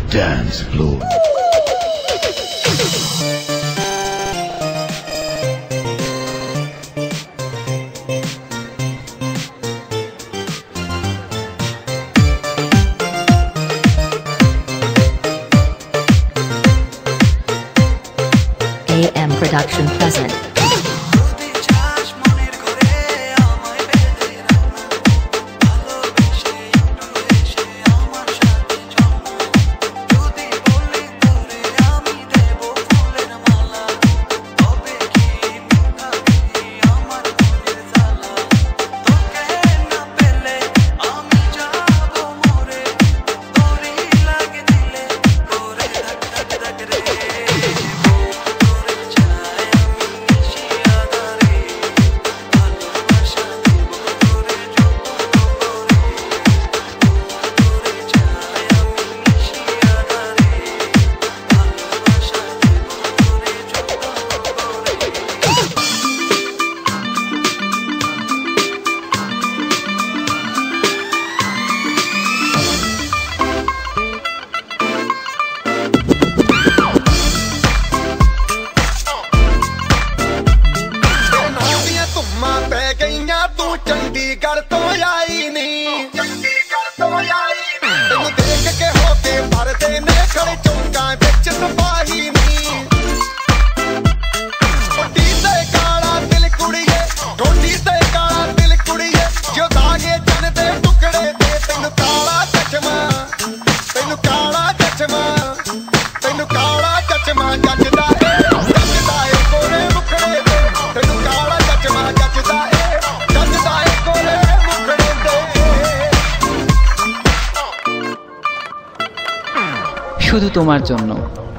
dance floor. AM Production present. Chandigarh तो आई नहीं, तेनू देख के होके भरदे ने खड़े चौंका विच सिपाही नहीं। ठोडी ते काला दिल कुड़िए, ठोडी ते काला दिल कुड़िए, जो दागे जन दे टुकड़े दे। तेनू काला चचमा, तेनू काला चचमा, तेनू काला चचमा जचदा ए गोरे मुखड़े दे। तेनू काला चचमा जचदा ए শুধু তোমার জন্য।